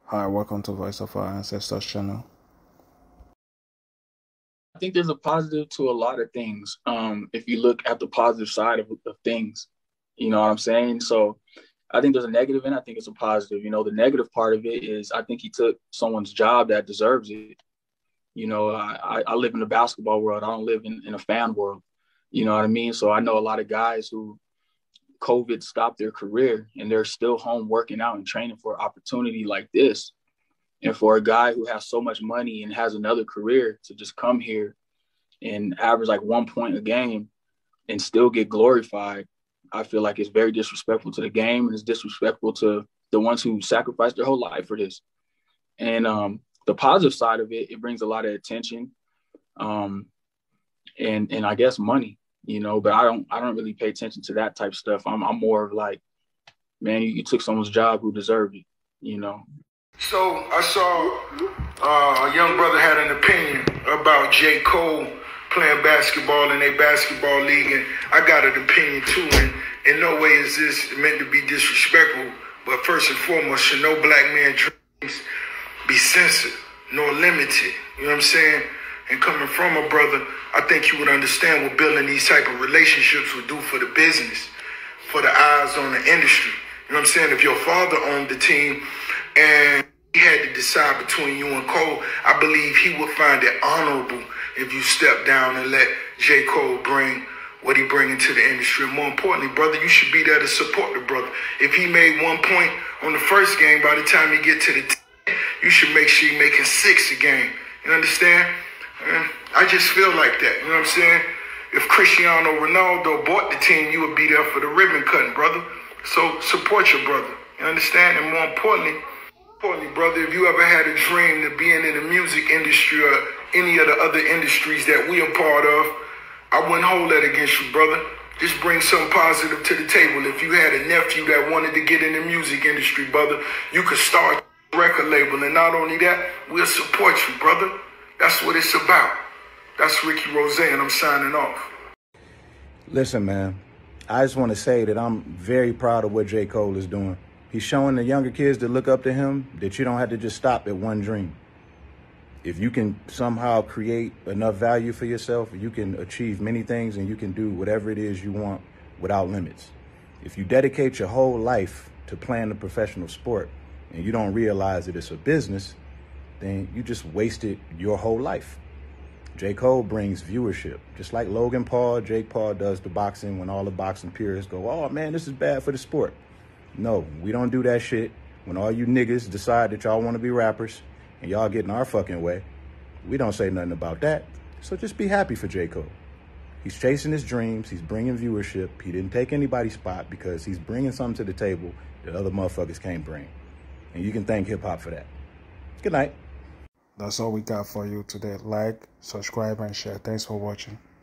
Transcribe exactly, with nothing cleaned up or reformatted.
Hi, welcome to Voice of Our Ancestors channel. I think there's a positive to a lot of things. Um, if you look at the positive side of, of things, you know what I'm saying? So I think there's a negative and I think it's a positive. You know, the negative part of it is I think he took someone's job that deserves it. You know, I, I live in the basketball world. I don't live in, in a fan world. You know what I mean? So I know a lot of guys who COVID stopped their career and they're still home working out and training for an opportunity like this. And for a guy who has so much money and has another career to just come here and average like one point a game and still get glorified, I feel like it's very disrespectful to the game and it's disrespectful to the ones who sacrificed their whole life for this. And um, the positive side of it, it brings a lot of attention um, and and I guess money, you know, but I don't I don't really pay attention to that type of stuff. I'm, I'm more of like, man, you, you took someone's job who deserved it, you know. So I saw uh, a young brother had an opinion about J. Cole playing basketball in a basketball league, and I got an opinion too. And in no way is this meant to be disrespectful, but first and foremost, should no black man dreams be censored nor limited? You know what I'm saying? And coming from a brother, I think you would understand what building these type of relationships would do for the business, for the eyes on the industry. You know what I'm saying? If your father owned the team and he had to decide between you and Cole, I believe he would find it honorable if you step down and let J. Cole bring what he bring into the industry. And more importantly, brother, you should be there to support the brother. If he made one point on the first game, by the time you get to the ten, you should make sure you're making six a game. You understand? And I just feel like that. You know what I'm saying? If Cristiano Ronaldo bought the team, you would be there for the ribbon cutting, brother. So support your brother. You understand? And more importantly, importantly, brother, if you ever had a dream of being in the music industry or any of the other industries that we are part of, I wouldn't hold that against you, brother. Just bring something positive to the table. If you had a nephew that wanted to get in the music industry, brother, you could start a record label. And not only that, we'll support you, brother. That's what it's about. That's Ricky Rose, and I'm signing off. Listen, man, I just want to say that I'm very proud of what J. Cole is doing. He's showing the younger kids that look up to him that you don't have to just stop at one dream. If you can somehow create enough value for yourself, you can achieve many things and you can do whatever it is you want without limits. If you dedicate your whole life to playing a professional sport and you don't realize that it's a business, then you just wasted your whole life. J. Cole brings viewership. Just like Logan Paul, Jake Paul does the boxing when all the boxing purists go, oh man, this is bad for the sport. No, we don't do that shit. When all you niggas decide that y'all want to be rappers and y'all get in our fucking way, we don't say nothing about that. So just be happy for J. Cole. He's chasing his dreams. He's bringing viewership. He didn't take anybody's spot because he's bringing something to the table that other motherfuckers can't bring. And you can thank hip hop for that. Good night. That's all we got for you today. Like, subscribe, and share. Thanks for watching.